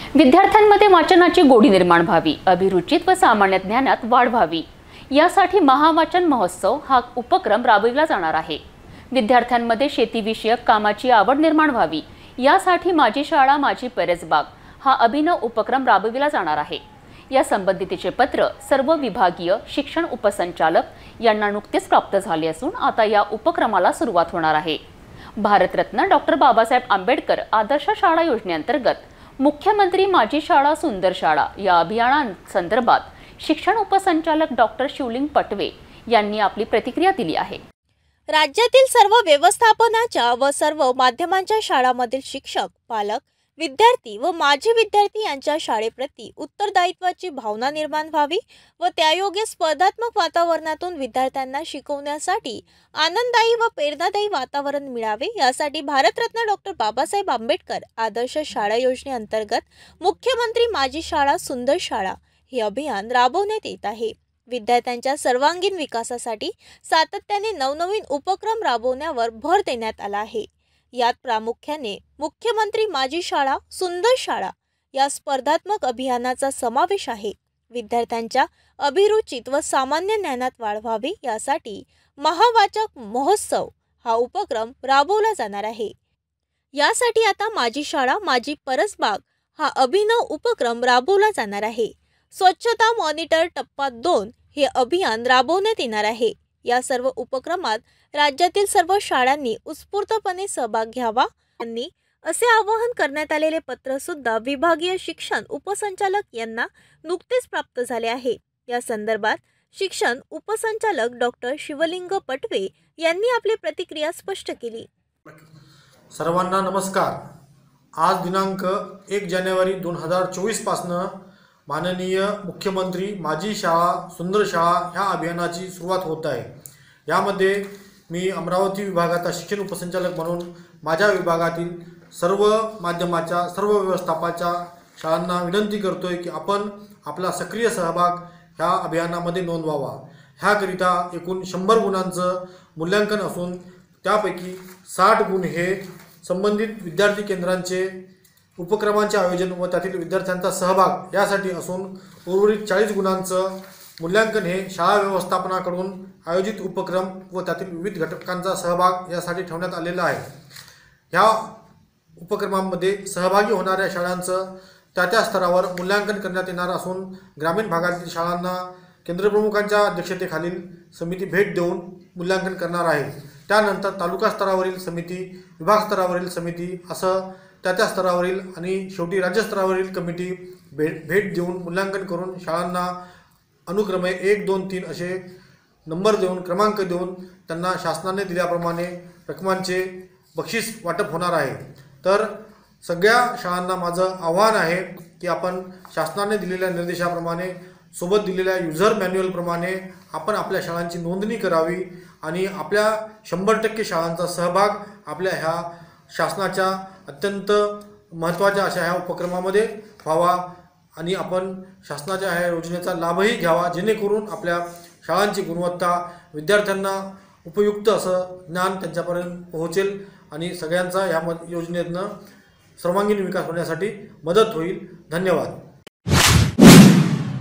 विद्यार्थ्यांमध्ये वाचनाची गोडी निर्माण व्हावी, अभिरुचीत व सामान्य ज्ञानात वाढ व्हावी यासाठी महावाचन महोत्सव हा उपक्रम राबविला जाणार आहे। विद्यार्थ्यांमध्ये शेतीविषयक कामाची आवड निर्माण व्हावी यासाठी माझी शाळा माझी परसबाग हा अभिनव उपक्रम राबविला जाणार आहे। या संबंधितचे पत्र सर्व विभागीय शिक्षण उपसंचालक यांना नुकतेच प्राप्त झाले असून आता या उपक्रमाला सुरुवात होणार आहे। भारतरत्न डॉक्टर बाबासाहेब आंबेडकर आदर्श शाळा योजनेअंतर्गत मुख्यमंत्री माझी शाळा सुंदर शाळा या अभियानासंदर्भात शिक्षण उपसंचालक डॉक्टर शिवलिंग पटवे यांनी आपली प्रतिक्रिया दिली आहे। राज्यातील सर्व व्यवस्थापनाच्या व सर्व माध्यमांच्या शाळांमधील शिक्षक, पालक, विद्यार्थी व माजी विद्यार्थी यांच्या शाळेप्रती उत्तरदायित्वाची भावना निर्माण व्हावी व त्यायोगे स्पर्धात्मक वातावरणातून विद्यार्थ्यांना शिकवण्यासाठी आनंददायी व प्रेरणादायी वातावरण मिळावे यासाठी भारतरत्न डॉक्टर बाबासाहेब आंबेडकर आदर्श शाळा योजनेअंतर्गत मुख्यमंत्री माझी शाळा सुंदर शाळा हे अभियान राबवण्यात येत आहे। विद्यार्थ्यांच्या सर्वांगीण विकासासाठी सातत्याने नवनवीन उपक्रम राबवण्यावर भर देण्यात आला आहे। यात प्रामुख्याने मुख्यमंत्री माझी शाळा सुंदर शाळा या स्पर्धात्मक अभियानाचा समावेश आहे। विद्यार्थ्यांच्या अभिरुचीत व सामान्य ज्ञानात वाढ व्हावी यासाठी महावाचक महोत्सव हा उपक्रम राबवला जाणार आहे। यासाठी आता माझी शाळा माझी परसबाग हा अभिनव उपक्रम राबवला जाणार आहे। स्वच्छता मॉनिटर टप्पा 2 हे अभियान राबवण्यात येणार आहे। या सर्व उपक्रमात राज्यातील सर्व शाळांनी उत्स्फूर्तपणे सहभाग घ्यावा यांनी असे आवाहन करण्यात आलेले पत्र सुद्धा विभागीय शिक्षण उपसंचालक यांना नुकतेच प्राप्त झाले आहे। या संदर्भात शिक्षण उपसंचालक डॉक्टर शिवलिंग पटवे यांनी आपली प्रतिक्रिया स्पष्ट केली। सर्वांना नमस्कार। आज दिनांक 1 जानेवारी 2024 पासून माननीय मुख्यमंत्री माझी शाळा सुंदर शाळा ह्या अभियानाची सुरुवात होत आहे। यामध्ये मी अमरावती विभागाचा शिक्षण उपसंचालक म्हणून माझ्या विभागातील सर्व माध्यमाच्या सर्व व्यवस्थापनाच्या शाळांना विनंती करतोय की आपण आपला सक्रिय सहभाग ह्या अभियानामध्ये नोंदवावा। ह्याकरिता एकूण 100 गुणांचं मूल्यांकन असून त्यापैकी 60 गुण हे संबंधित विद्यार्थी केंद्रांचे उपक्रमांचे आयोजन व त्यातील विद्यार्थ्यांचा सहभाग यासाठी असून उर्वरित 40 गुणांचं मूल्यांकन हे शाळा व्यवस्थापनाकडून आयोजित उपक्रम व त्यातील विविध घटकांचा सहभाग यासाठी ठेवण्यात आलेला आहे। ह्या उपक्रमांमध्ये सहभागी होणाऱ्या शाळांचं त्या स्तरावर मूल्यांकन करण्यात येणार असून ग्रामीण भागातील शाळांना केंद्रप्रमुखांच्या अध्यक्षतेखालील समिती भेट देऊन मूल्यांकन करणार आहे। त्यानंतर तालुका स्तरावरील समिती, विभाग स्तरावरील समिती असं त्या स्तरावरील आणि शेवटी राज्य स्तरावरील कमिटी भेट देऊन मूल्यांकन करून शाळांना अनुक्रमे 1, 2, 3 असे नंबर देऊन क्रमांक देऊन त्यांना शासनाने दिल्याप्रमाणे रकमांचे बक्षीस वाटप होणार आहे। तर सगळ्या शाळांना माझं आव्हान आहे की आपण शासनाने दिलेल्या निर्देशाप्रमाणे सोबत दिलेल्या युजर मॅन्युअलप्रमाणे आपण आपल्या शाळांची नोंदणी करावी आणि आपल्या 100% शाळांचा सहभाग आपल्या ह्या शासनाच्या अत्यंत महत्त्वाच्या अशा ह्या उपक्रमामध्ये व्हावा आणि आपण शासनाच्या ह्या योजनेचा लाभही घ्यावा, जेणेकरून आपल्या शाळांची गुणवत्ता विद्यार्थ्यांना उपयुक्त असं ज्ञान त्यांच्यापर्यंत पोहोचेल आणि सगळ्यांचा ह्या योजनेतनं सर्वांगीण विकास होण्यासाठी मदत होईल। धन्यवाद।